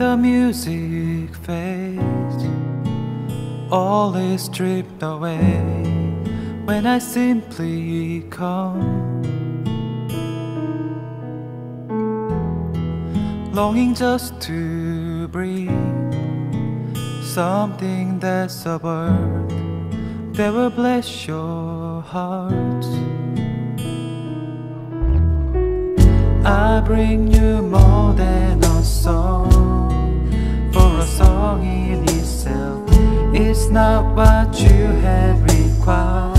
the music fades, all is stripped away when I simply come, longing just to breathe something that's a word that will bless your heart. I bring you more than a song, for a song in itself is not what you have required.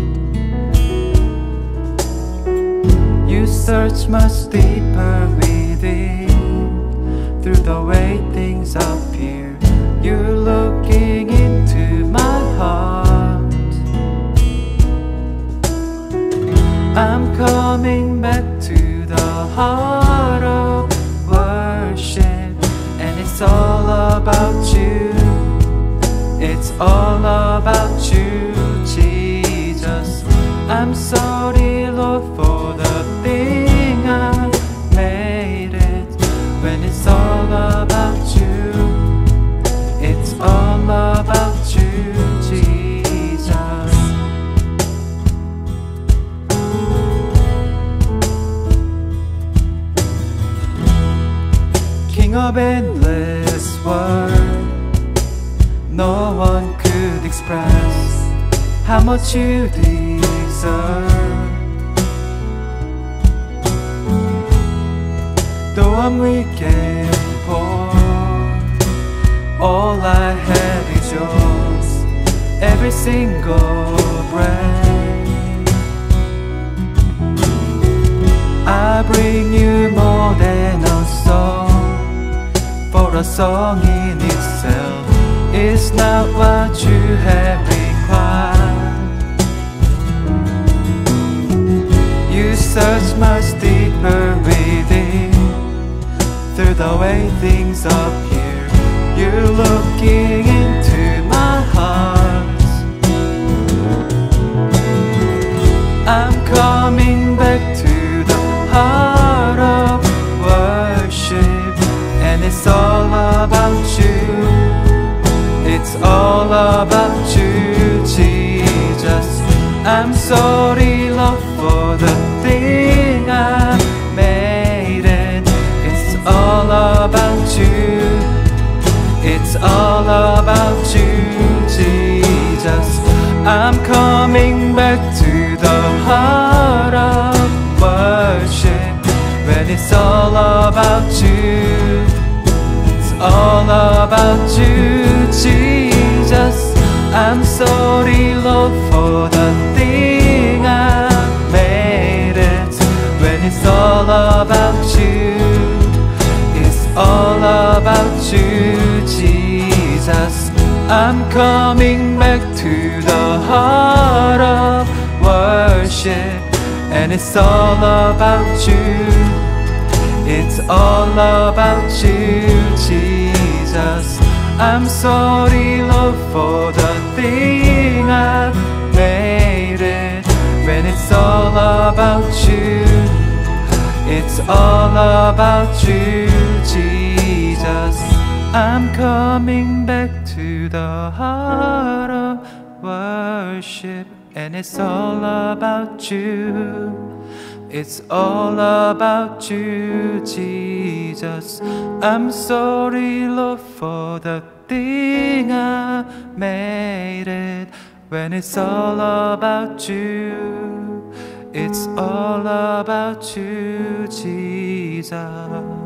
You search much deeper within, through the way things appear. You're looking into my heart. I'm coming back to the heart of worship, and it's all about you. It's all about you, Jesus. I'm sorry, Lord, for the thing I made it. When it's all about you, it's all about you, Jesus. King of endless world, no one could express how much you deserve. Though I'm weak and poor, all I have is yours, every single breath. I bring you more than a song, for a song in itself is not what you have required. You search much deeper within, through the way things appear. You're looking into my heart. I'm coming back to the heart of worship, and it's all about you. It's all about you, Jesus. I'm sorry, Lord, for the thing I made it. It's all about you. It's all about you, Jesus. I'm coming back to the heart of worship, when it's all about you. It's all about you, Jesus. I'm sorry, Lord, for the thing I made it. When it's all about you, it's all about you, Jesus. I'm coming back to the heart of worship, and it's all about you. It's all about you, Jesus. I'm sorry, Lord, for the thing I made it. When it's all about you, it's all about you, Jesus. I'm coming back to the heart of worship, and it's all about you. It's all about you, Jesus. I'm sorry, Lord, for the thing I made it. When it's all about you, it's all about you, Jesus.